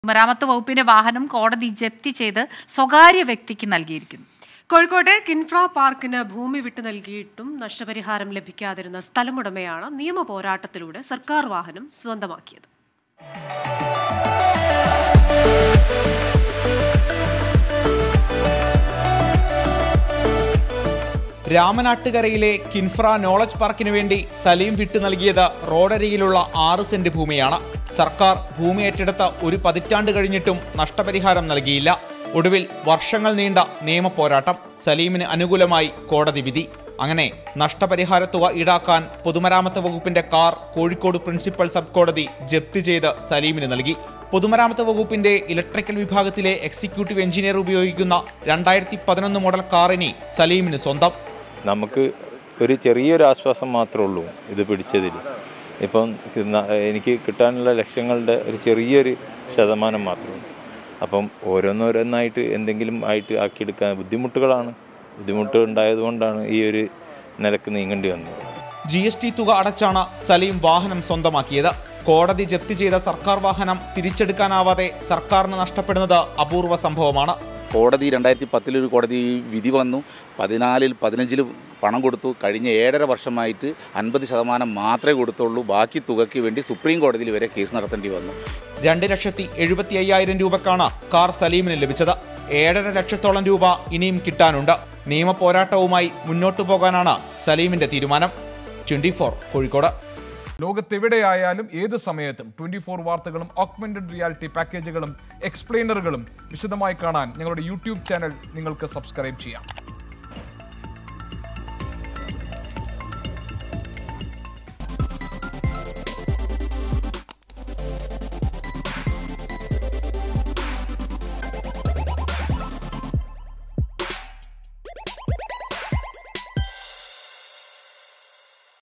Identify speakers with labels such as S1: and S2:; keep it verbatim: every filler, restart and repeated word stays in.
S1: മരാമത്ത് വകുപ്പിന്റെ വാഹനം കോടതി ജപ്തി ചെയ്ത് സ്വകാര്യ വ്യക്തിക്ക് നൽകിയിരിക്കുന്നു.
S2: കോഴിക്കോട്ടെ കിൻഫ്ര പാർക്കിന് ഭൂമി വിട്ടു നൽകിയിട്ടും നഷ്ടപരിഹാരം ലഭിക്കാതിരുന്ന സ്ഥലമുടമയാണ് നിയമ പോരാട്ടത്തിലൂടെ സർക്കാർ വാഹനം സ്വന്തമാക്കിയത്.
S3: രാമനാട്ടുകരയിലെ കിൻഫ്ര നോളജ് പാർക്കിനു വേണ്ടി സലീം വിട്ടു നൽകിയത് റോഡരികിലുള്ള ആറ് സെന്റ് ഭൂമിയാണ്. സർക്കാർ ഭൂമി ഏറ്റെടുത്ത ഒരു പതിറ്റാണ്ട് കഴിഞ്ഞിട്ടും നഷ്ടപരിഹാരം നൽകിയില്ല. ഒടുവിൽ വർഷങ്ങൾ നീണ്ട നിയമ പോരാട്ടം. സലീമിന് അനുകൂലമായി കോടതി വിധി. അങ്ങനെ നഷ്ടപരിഹാര തുക ഈടാക്കാൻ പൊതുമരാമത്ത് വകുപ്പിന്റെ കാർ കോഴിക്കോട് പ്രിൻസിപ്പൽ സബ് കോടതി ജപ്തി ചെയ്ത് സലീമിന് നൽകി. പൊതുമരാമത്ത് വകുപ്പിന്റെ ഇലക്ട്രിക്കൽ വിഭാഗത്തിലെ എക്സിക്യൂട്ടീവ് എഞ്ചിനീയർ ഉപയോഗിക്കുന്ന രണ്ടായിരത്തി പതിനൊന്ന് മോഡൽ കാറിനി സലീമിന് സ്വന്തം.
S4: നമുക്ക് ഒരു ചെറിയൊരു ആശ്വാസം മാത്രമേ ഉള്ളൂ ഇത് പിടിച്ചതിൽ. ഇപ്പം എനിക്ക് കിട്ടാനുള്ള ലക്ഷ്യങ്ങളുടെ ഒരു ചെറിയൊരു ശതമാനം മാത്രമുണ്ട്. അപ്പം ഓരോന്നോരോന്നായിട്ട് എന്തെങ്കിലും ആയിട്ട് ആക്കിയെടുക്കാൻ ബുദ്ധിമുട്ടുകളാണ്. ബുദ്ധിമുട്ട് ഉണ്ടായതുകൊണ്ടാണ് ഈ ഒരു നിലക്ക് നീങ്ങേണ്ടി വന്നത്.
S3: ജി എസ് ടി തുക അടച്ചാണ് സലീം വാഹനം സ്വന്തമാക്കിയത്. കോടതി ജപ്തി ചെയ്ത സർക്കാർ വാഹനം തിരിച്ചെടുക്കാനാവാതെ സർക്കാരിന് നഷ്ടപ്പെടുന്നത് അപൂർവ സംഭവമാണ്.
S5: കോടതി രണ്ടായിരത്തി പത്തിലൊരു കോടതി വിധി വന്നു. പതിനാലിൽ പതിനഞ്ചിൽ പണം കൊടുത്തു. കഴിഞ്ഞ ഏഴര വർഷമായിട്ട് അൻപത് ശതമാനം മാത്രമേ കൊടുത്തുള്ളൂ. ബാക്കി തുകയ്ക്ക് വേണ്ടി സുപ്രീം കോടതിയിൽ വരെ കേസ് നടത്തേണ്ടി വന്നു.
S3: രണ്ട് ലക്ഷത്തി എഴുപത്തി അയ്യായിരം രൂപക്കാണ് കാർ സലീമിന് ലഭിച്ചത്. ഏഴര ലക്ഷത്തോളം രൂപ ഇനിയും കിട്ടാനുണ്ട്. നിയമ പോരാട്ടവുമായി മുന്നോട്ടു പോകാനാണ് സലീമിന്റെ തീരുമാനം. Twenty four Kozhikode.
S6: ലോകത്തെവിടെയായാലും ഏത് സമയത്തും ട്വന്റി ഫോർ വാർത്തകളും ഓഗ്മെന്റഡ് റിയാലിറ്റി പാക്കേജുകളും എക്സ്പ്ലെയിനറുകളും വിശദമായി കാണാൻ ഞങ്ങളുടെ യൂട്യൂബ് ചാനൽ നിങ്ങൾക്ക് സബ്സ്ക്രൈബ് ചെയ്യാം.